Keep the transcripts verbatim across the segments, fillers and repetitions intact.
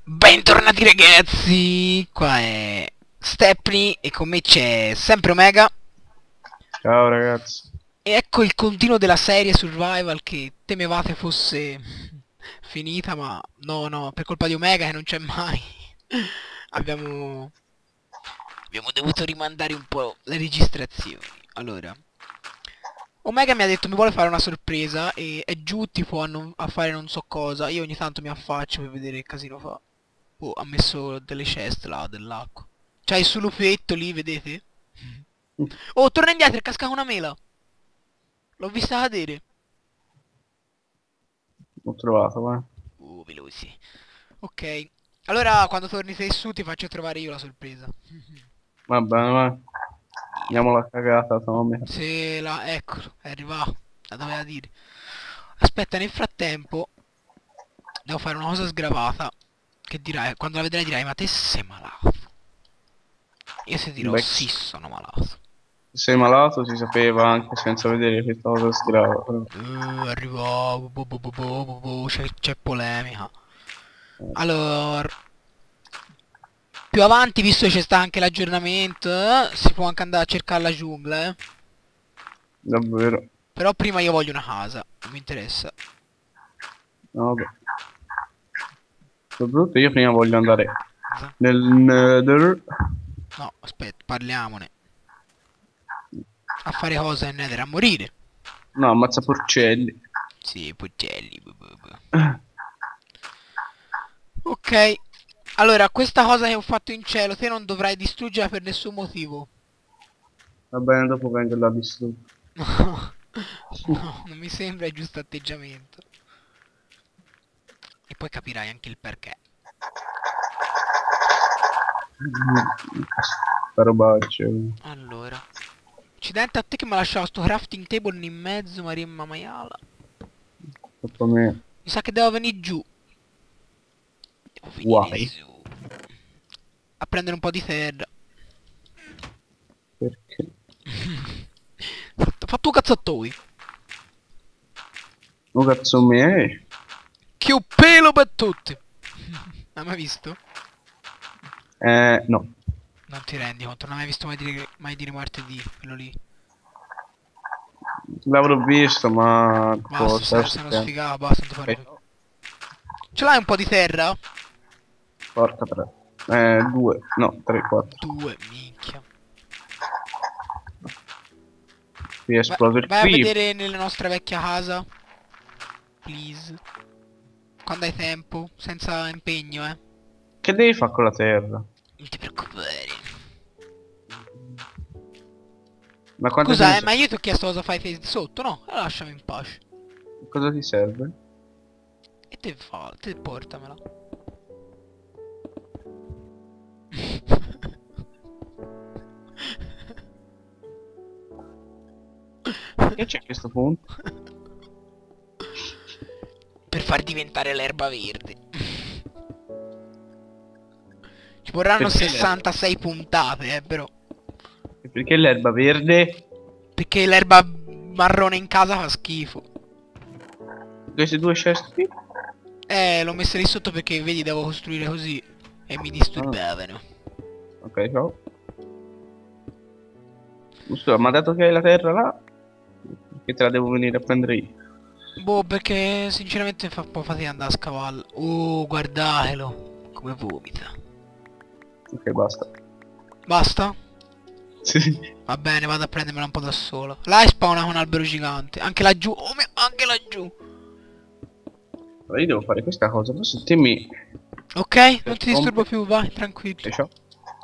Bentornati ragazzi, qua è Stepney e con me c'è sempre Omega. Ciao ragazzi. E ecco il continuo della serie Survival che temevate fosse finita, ma no no, per colpa di Omega che non c'è mai. Abbiamo... Abbiamo dovuto rimandare un po' le registrazioni. Allora, Omega mi ha detto mi vuole fare una sorpresa e è giù tipo a, non- a fare non so cosa. Io ogni tanto mi affaccio per vedere che casino fa. Oh, ha messo delle ceste là, dell'acqua. C'ha il suo lupetto lì, vedete? Oh, torna indietro, è cascata una mela. L'ho vista cadere. Ho trovato, vai. Uh, veloci. Ok. Allora, quando torni te su, ti faccio trovare io la sorpresa. Va bene, vai. Via. Andiamo alla cagata, Tommy. Se la... Eccolo, è arrivato. La doveva dire. Aspetta, nel frattempo... Devo fare una cosa sgravata. Che dirai? Quando la vedrai dirai, ma te sei malato. Io se dirò, Beh, sì, se sono malato. sei malato si sapeva anche senza vedere che cosa si grava. però. Uh, arrivo, boh, boh, boh, boh, boh, boh, c'è c'è polemica. Allora, più avanti, visto che c'è sta anche l'aggiornamento, eh, si può anche andare a cercare la giungla, eh. Davvero. Però prima io voglio una casa, non mi interessa. No, vabbè. Soprattutto io prima voglio andare Cosa? nel Nether. No, aspetta, parliamone. A fare cosa in Nether? A morire. No, ammazza porcelli. Sì, Puccelli. bu, bu, bu. Ok. Allora, questa cosa che ho fatto in cielo, te non dovrai distruggerla per nessun motivo. Va bene, dopo vengo là distrutto. No, no, non mi sembra il giusto atteggiamento. E poi capirai anche il perché. Sta robaccia. Allora, accidente a te che mi ha lasciato sto crafting table in mezzo, Maria maiala. Sotto me. Mi sa che devo venire giù. Devo venire Guai. giù. A prendere un po' di terra. Perché? Fatto, fatto un cazzattoi. Oh cazzo me. Che un pelo per tutti. Hai mai visto? Eh, no. Non ti rendi conto, non hai mai visto mai dire, mai dire martedì, quello lì. L'avrò visto, ma Basta, cosa? sei, sei uno sfigato, basta, non ti parlo più. Ce l'hai un po' di terra? Porca tre. Eh, due. No, tre, quattro. Due, minchia. Qui è Vai, esploso il vai a creep. vedere nella nostra vecchia casa. Please. Quando hai tempo, senza impegno, eh. Che devi fare con la terra? Non ti preoccupare. Ma quante te ne Scusa, eh, serve? ma io ti ho chiesto cosa fai te sotto, no? Allora lasciami in pace. Cosa ti serve? E te fa, te portamela. Che c'è a questo punto? Per far diventare l'erba verde. Ci vorranno Perché l'erba? sessantasei puntate, eh, però. Perché l'erba verde? Perché l'erba marrone in casa fa schifo. Questi due cesti? Eh, l'ho messa lì sotto perché, vedi, devo costruire così. E mi Ah, disturbavano. ok, ciao. Scusa, ma dato che hai la terra là, che te la devo venire a prendere io? Boh, perché sinceramente fa un po' fatica andare a scavallo. Oh, guardatelo. Come vomita. Ok, basta. Basta? Sì. Va bene, vado a prendermela un po' da solo. Là è spawna un albero gigante. Anche laggiù. Oh mio, anche laggiù. Allora io devo fare questa cosa, però se te mi... Ok, non ti disturbo più, vai, tranquillo. Ok, ciao.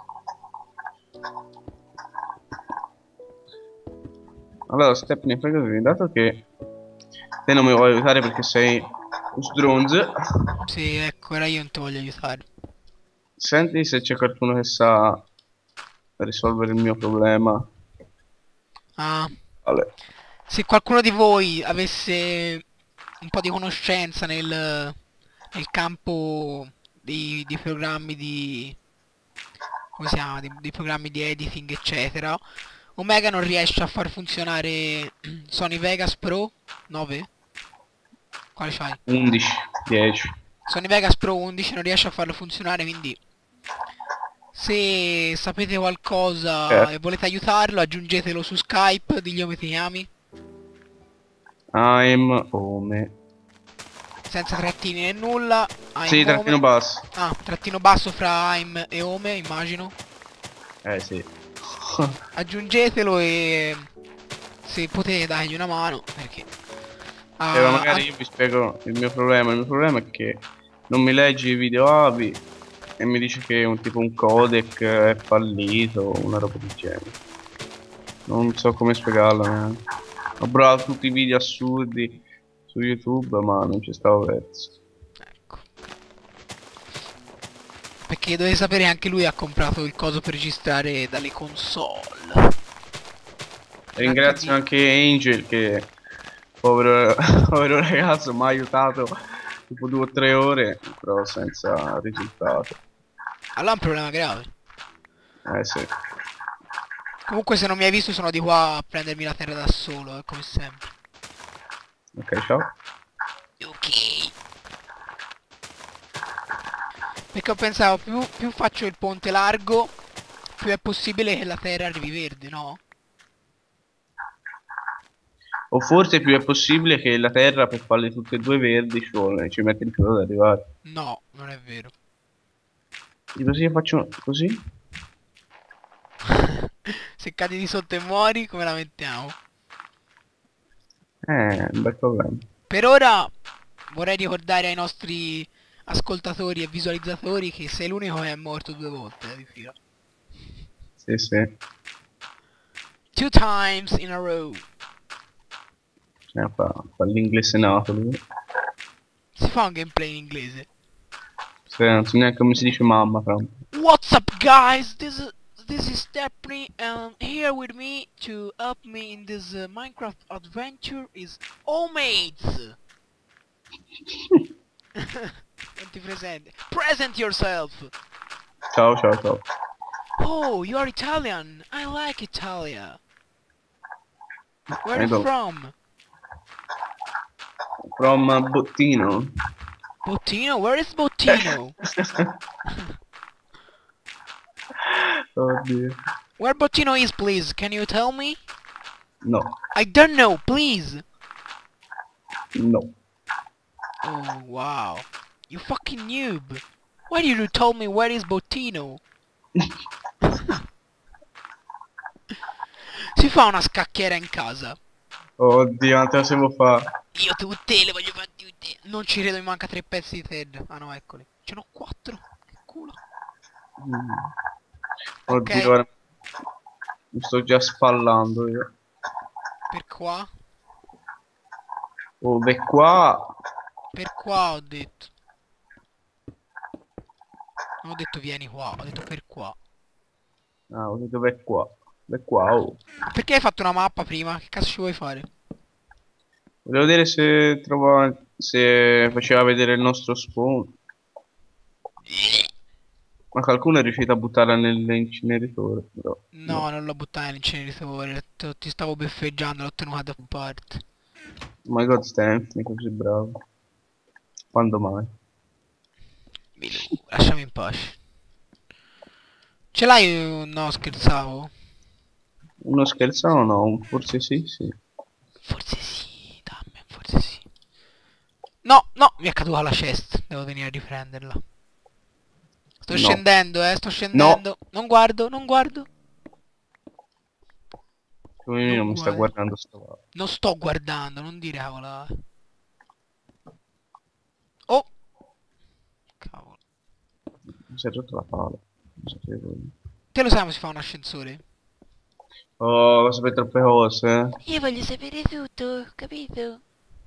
Allora, Stepney, fai così, dato che te non mi vuoi aiutare perché sei un stronzo, Sì, ecco, ora io non ti voglio aiutare. senti se c'è qualcuno che sa risolvere il mio problema. Ah, Vale. se qualcuno di voi avesse un po' di conoscenza nel, nel campo dei, dei programmi di... come si chiama? Dei, dei programmi di editing, eccetera, Omega non riesce a far funzionare Sony Vegas Pro nove? Quale c'hai? undici, dieci. Sony Vegas Pro undici non riesce a farlo funzionare, quindi se sapete qualcosa e Certo. volete aiutarlo, aggiungetelo su Skype, digli come ti chiami, I'm home. senza trattini né nulla. I'm Sì, home. trattino basso. Ah, trattino basso fra I'm e home, immagino. Eh sì. Aggiungetelo e se potete dargli una mano, perché Eh, ma ah, magari an- io vi spiego il mio problema. Il mio problema è che non mi leggi i video A V I e mi dice che un tipo un codec è fallito, una roba del genere. Non so come spiegarlo neanche. Ho provato tutti i video assurdi su YouTube, ma non ci stavo verso. ecco. Perché dovete sapere anche lui ha comprato il coso per registrare dalle console. In Ringrazio acca di. anche Angel che, povero, povero ragazzo, mi ha aiutato tipo due o tre ore, però senza risultato. Allora è un problema grave. Eh sì. Comunque se non mi hai visto sono di qua a prendermi la terra da solo, eh, come sempre. Ok, ciao. Ok. Perché ho pensato, più, più faccio il ponte largo, più è possibile che la terra arrivi verde, no? O forse più è possibile che la Terra per farle tutte e due verdi ci vuole, ci mette di più ad arrivare. No, non è vero. Tipo se io faccio così? Se cadi di sotto e muori, come la mettiamo? Eh, un bel problema. Per ora vorrei ricordare ai nostri ascoltatori e visualizzatori che sei l'unico che è morto due volte eh, di fila. Sì, sì. Two times in a row. Eh, fa, fa l'inglese nato lui. Si fa un gameplay in inglese. Se, non so neanche come si dice mamma, fra un po'. What's up guys? This is this is Stepney and here with me to help me in this uh, Minecraft adventure is Omates. Non ti presenti. Present yourself. Ciao, ciao, ciao. Oh, you are Italian. I like Italia. Where are I you don't. from? From uh, Bottino. Bottino? Where is Bottino? Oddio. Where Bottino is, please? Can you tell me? No, I don't know, please. no. Oh, wow. You fucking noob. Why did you tell me where is Bottino? Si fa una scacchiera in casa. Oddio, non te la devo fare. Io tutte le voglio fare tutte. Non ci credo, mi manca tre pezzi di terra. Ah no, eccoli. Ce n'ho quattro. Che culo. Mm. Ok, Oddio, ora mi sto già spallando io. per qua. Oh, beh, qua. Per qua ho detto. Non ho detto vieni qua, ho detto per qua. Ah, ho detto beh, qua. Beh, qua, oh. Perché hai fatto una mappa prima? Che cazzo ci vuoi fare? Volevo vedere se trovava. Se faceva vedere il nostro spawn. Ma qualcuno è riuscito a buttarla nell'inceneritore, però. No, No. non l'ho buttata nell'inceneritore. Ti ti stavo beffeggiando, l'ho tenuta da parte. Oh my god, Stanley, così bravo. Quando mai? Milu, lasciami in pace. Ce l'hai? un- No, scherzavo. Uno scherzano no, forse sì, sì. Forse sì, dammi, forse sì. No, no, mi è caduta la chest. Devo venire a riprenderla. Sto No. scendendo, eh, sto No. scendendo. Non guardo, non guardo. Lui non Non mi sta guardo. guardando sto. Non sto guardando, non dire cavola. Oh! Cavolo. Mi si è rotto la pala. Non sapevo. Te lo sai come si fa un ascensore? Oh, sapete troppe cose. Eh? Io voglio sapere tutto, capito?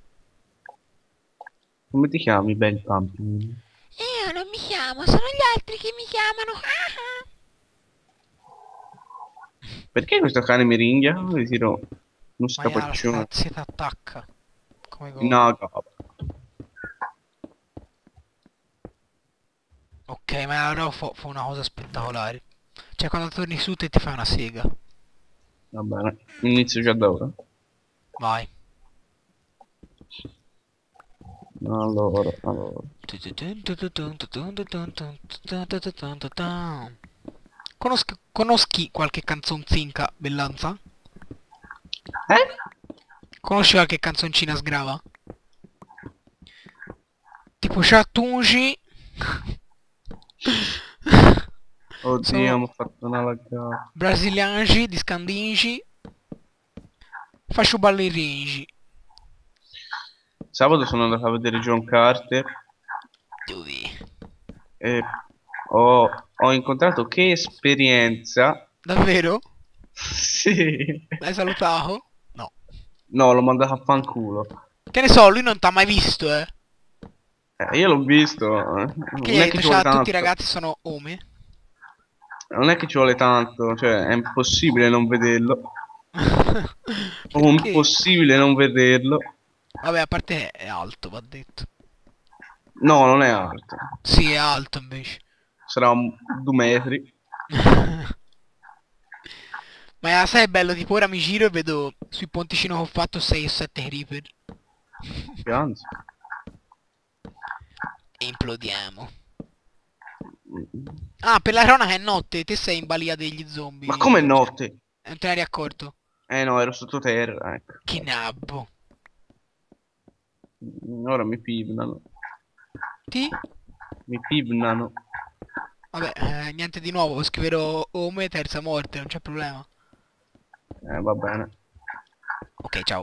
Come ti chiami, bel pumpkin? Io non mi chiamo, sono gli altri che mi chiamano. Ah ah. Perché questo cane mi ringhia? Gli tiro uno Maiala, se scapaccione. ti attacca. Come cosa. No, capo. Ok, ma allora fa, fa una cosa spettacolare. Cioè quando torni su te ti fai una sega. Va bene. Inizio già da ora. Vai. Allora, allora. Conosc conoschi qualche canzonzinca, Bellanza? Eh? Conosci qualche canzoncina sgrava? Tipo Chattungi. Oddio, Sono mi ho fatto una laggata. brasiliangi di Scandingi. Faccio balleringi. Sabato sono andato a vedere John Carter Dove? e ho, ho incontrato che esperienza. Davvero? Sì. L'hai salutato? No. No, l'ho mandato a fanculo. Che ne so, lui non t'ha mai visto, eh. Eh, io l'ho visto. eh. Che gli Non hai è che detto, ci vuole ciao, tutti i tanto. ragazzi sono ome? Non è che ci vuole tanto. Cioè, è impossibile non vederlo. O Perché? impossibile non vederlo. Vabbè, a parte è alto, va detto. No, non è alto. Sì, è alto invece. Sarà un, due metri. Ma sai, è bello, tipo ora mi giro e vedo sui ponticino che ho fatto sei o sette creeper. Che anzi. E implodiamo. Ah, per la cronaca è notte, te sei in balia degli Ma come zombie. Cioè, notte? non te ne eri accorto? Eh no, ero sottoterra, ecco. Che nabbo. Ora mi pivnano. Ti? Mi pivnano. Vabbè, eh, niente di nuovo, scriverò Ome terza morte, non c'è problema. Eh, va bene. Ok, ciao.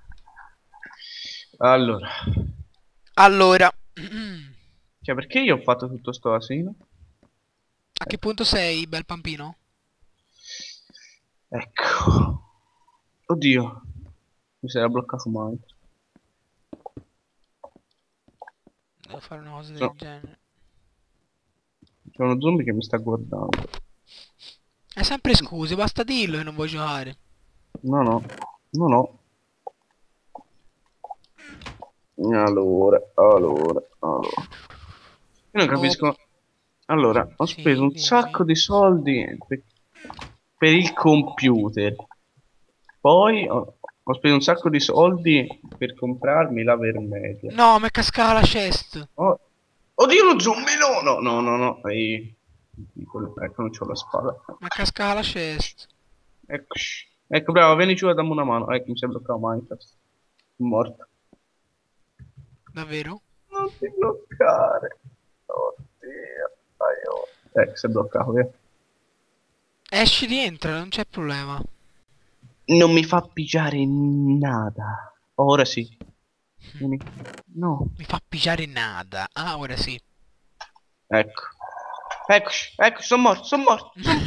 Allora. Allora, Cioè, perché io ho fatto tutto sto asino? a che punto sei, bel pampino? Ecco. Oddio. Mi si era bloccato mai. Devo fare una cosa del No, genere. c'è uno zombie che mi sta guardando. È sempre scuse, basta dirlo che non vuoi giocare. No, no. No, no. Allora, allora, allora. Io non Oh, capisco. Allora, ho speso sì, un sacco dimmi. di soldi per, per il computer. Poi ho, ho speso un sacco di soldi per comprarmi la Vermedia. No, mi è cascata la chest. Oh, oddio, lo zombie! No, no, no, no, no. Ehi, ecco, non c'ho la spada. Mi è cascata la chest. Eccoci. Ecco, bravo, vieni giù e dammi una mano. Ecco, mi sembra bloccato Minecraft. Sono morto. Davvero? Non ti bloccare. Oddio. Aiuto. Ecco, si è bloccato, via. Esci, rientra, non c'è problema. Non mi fa pigiare nada. Ora sì. Vieni. No. Mi fa pigiare nada. Ah, ora sì. Ecco. Eccoci, eccoci, sono morto, sono morto. Son...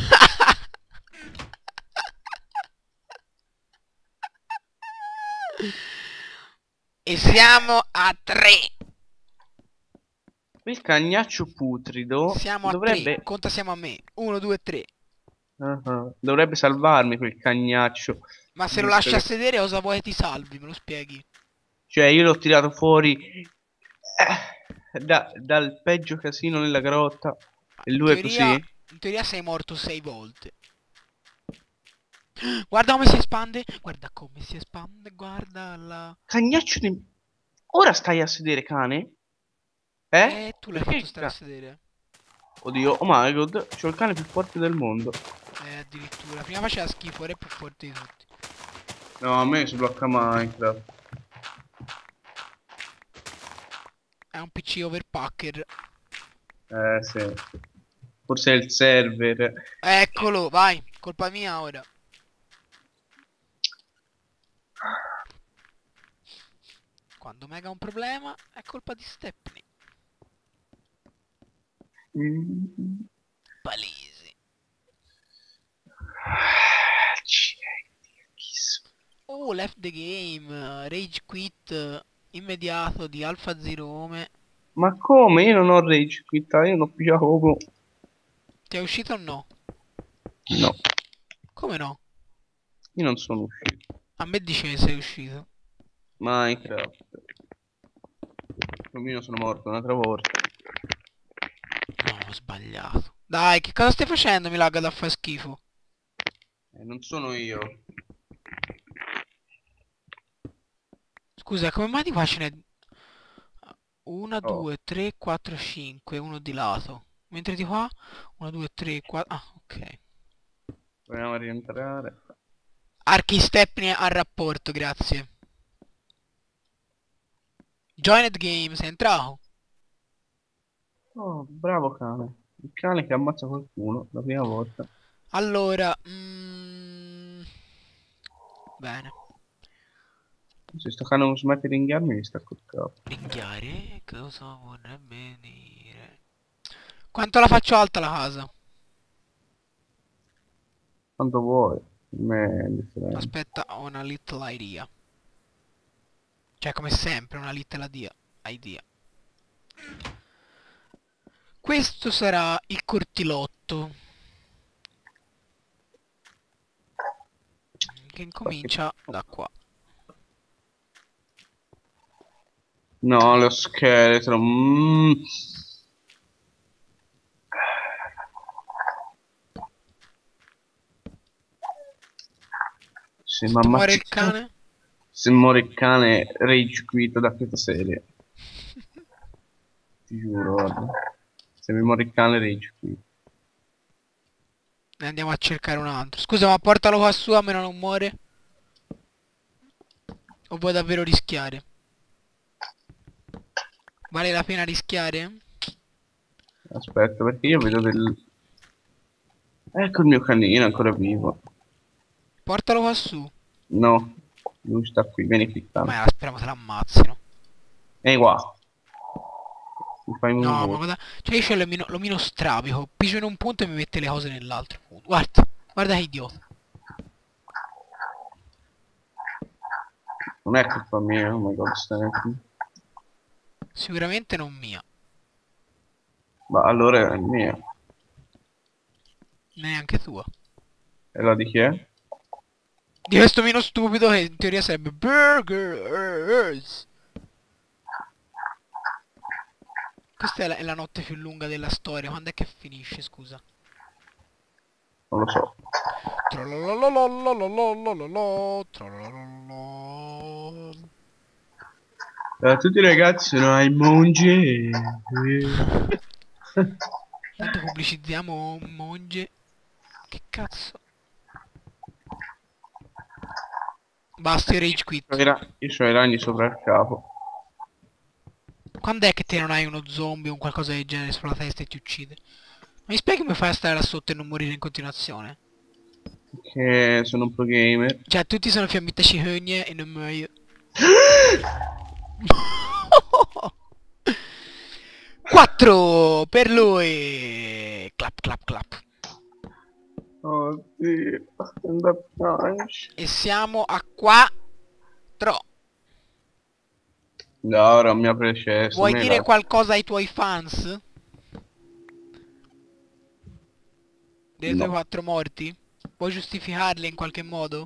E siamo a tre. Il cagnaccio putrido Siamo a tre. dovrebbe... Conta siamo a me. Uno, due, tre. uh-huh, dovrebbe salvarmi quel cagnaccio. Ma se lo Visto lasci a che... sedere cosa vuoi che ti salvi? Me lo spieghi? Cioè, io l'ho tirato fuori eh, da- dal peggio casino nella grotta. Ma E in lui è teoria, così? in teoria sei morto sei volte. Guarda come si espande. Guarda come si espande. Guarda la... Cagnaccio di... Ora stai a sedere, cane? Eh? Eh, tu l'hai Perché fatto il stare a cane? sedere. Oddio, oh my god, c'ho il cane più forte del mondo. Eh, addirittura. Prima faceva schifo, ora è più forte di tutti. No, a me si blocca Minecraft. È un P C overpacker. Eh, sì. Forse è il server. Eccolo, vai. Colpa mia ora. Quando Mega ha un problema, è colpa di Stepney. Mm. Palese. Accidenti, chi so- Oh, left the game. Rage quit eh, immediato di Alpha Zero Home. Ma come? Io non ho rage quit, io non ho pigliato proprio. Ti è uscito o no? No, Come no? io non sono uscito. A me dice che sei uscito. Minecraft. Io sono morto un'altra volta. No, ho sbagliato. Dai, che cosa stai facendo? Mi lagga da fare schifo. Eh, non sono io. Scusa, come mai di qua ce n'è... uno, Oh, due, tre, quattro, cinque, uno di lato. Mentre di qua, uno, due, tre, quattro... Ah, ok. proviamo a rientrare. Archi Stepney al rapporto, grazie. Joined Game, sei entrato? Oh, bravo cane. Il cane che ammazza qualcuno la prima volta. Allora... mm, bene. Se sto cane non smette di inghiarmi mi sta col capo. Ringhiare? Cosa vorrebbe dire? Quanto la faccio alta la casa? Quanto vuoi. A me è indifferente. Aspetta, ho una little idea. Cioè, come sempre, una little idea. idea. Questo sarà il cortilotto. Che Qualche- incomincia da qua. No, lo scheletro. Mm. Se mi Se tu muore ammazzi il il cane. cane? Se muore il cane, rage quit da questa serie. Ti giuro, guarda. Se mi muore il cane, rage quit. Ne andiamo a cercare un altro. Scusa, ma portalo qua su, a meno non muore. O vuoi davvero rischiare? Vale la pena rischiare? Aspetta, perché io vedo del... Ecco il mio canino ancora vivo. Portalo qua su. No, lui sta qui, vieni qui, cane. Ma speriamo se l'ammazzino. Ehi qua, mi fai un No, ma favore. guarda. Cioè io c'ho l'omino, l'omino strabico. Pigio in un punto e mi mette le cose nell'altro punto. Guarda, guarda che idiota. Non è colpa mia, oh my god, stai qui. Sicuramente non mia. Ma allora è mia. Neanche tua. E la di chi è? Di questo omino stupido che in teoria sarebbe Burgers. Questa è la, è la notte più lunga della storia. Quando è che finisce, scusa? Non lo so. Trololololololololololo, trololololo. Ciao a tutti ragazzi, sono Aimonge. Tanto pubblicizziamo Monge. Che cazzo? Basta, io rage quit. Io ho i ragni sopra il capo. Quando è che te non hai uno zombie o un qualcosa del genere sulla testa e ti uccide? Mi spieghi come fai a stare là sotto e non morire in continuazione? Che sono un pro gamer. Cioè, tutti sono fiammette cicogne e non muoio. quattro per lui. Clap clap clap. Oddio, stand up punch. E siamo a quattro. No, ora mi apre il cesso, Vuoi me dire la... qualcosa ai tuoi fans? Dei tuoi No. quattro morti? Vuoi giustificarli in qualche modo?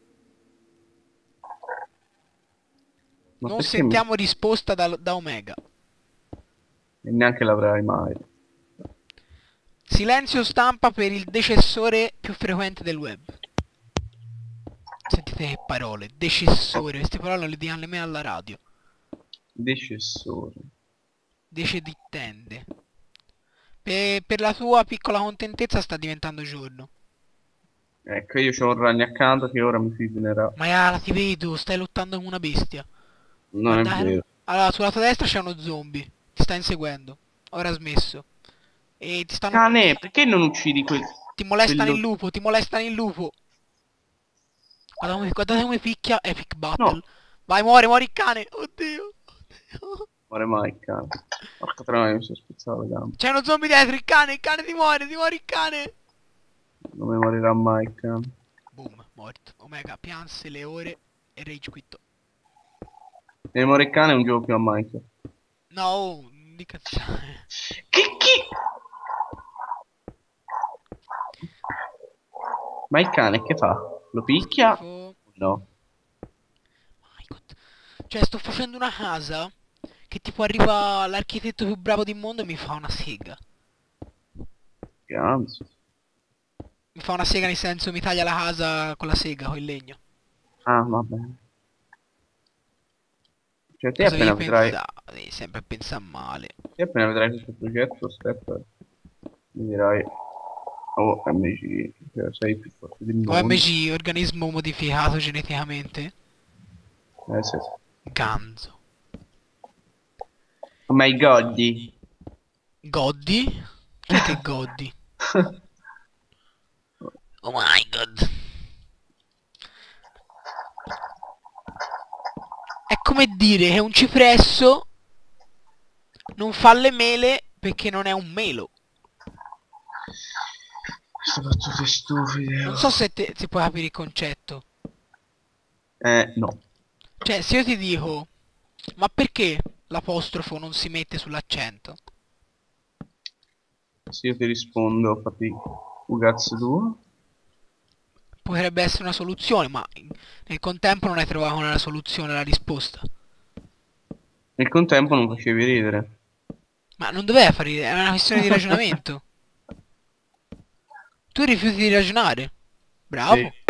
Ma Non perché mi... sentiamo risposta da, da Omega. E neanche l'avrai mai. Silenzio stampa per il decessore più frequente del web. Sentite che parole. Decessore. Queste parole non le diamo nemmeno alla radio. Decessore. Decedittende. Per, per la tua piccola contentezza sta diventando giorno. Ecco, io c'ho un ragno accanto che ora mi filerà. Ma Yala, ti vedo, stai lottando come una bestia. Non è Guardalo. vero. Allora, sulla tua destra c'è uno zombie. Ti sta inseguendo. Ora ha smesso. E ti stanno... Cane, perché non uccidi quel... Ti molestano il quello... lupo, ti molestano il lupo. Guardate come, guardate come picchia. Epic Battle. No, Vai, muore, muori il cane. Oddio. Oddio. muore mai il cane. Porca troia, mi sono spezzato le gambe. C'è uno zombie dietro, il cane, il cane ti muore, ti muore il cane. Non mi morirà mai il cane. Boom, morto. Omega pianse le ore e rage quittò. Se mi muore il cane è un gioco più a Minecraft. No, di cazzare. Chi chi? Ma il cane che fa? Lo picchia? Schifo. No. My God. Cioè, sto facendo una casa che tipo arriva l'architetto più bravo del mondo e mi fa una sega. Che ansia. Mi fa una sega nel senso mi taglia la casa con la sega, con il legno. Ah, va bene. Cioè te Cosa appena devi vedrai, pensare? Devi sempre pensare male. te appena vedrai questo progetto, step, mi dirai, oh M G, cioè, sei più forte del mondo. O M G, organismo modificato geneticamente. Eh sì. Ganzo. Oh my god. Goddi? Chi è che Goddi? Oh my god. È come dire che un cipresso non fa le mele perché non è un melo. Queste battute stupide. Non so se te, si può capire il concetto. Eh, no. Cioè, se io ti dico, ma perché l'apostrofo non si mette sull'accento? Se io ti rispondo, fatti un cazzo tuo. Potrebbe essere una soluzione, ma nel contempo non hai trovato nella soluzione la risposta. Nel contempo non facevi ridere. Ma non doveva fare ridere, è una questione di ragionamento. Tu rifiuti di ragionare. Sì. Bravo.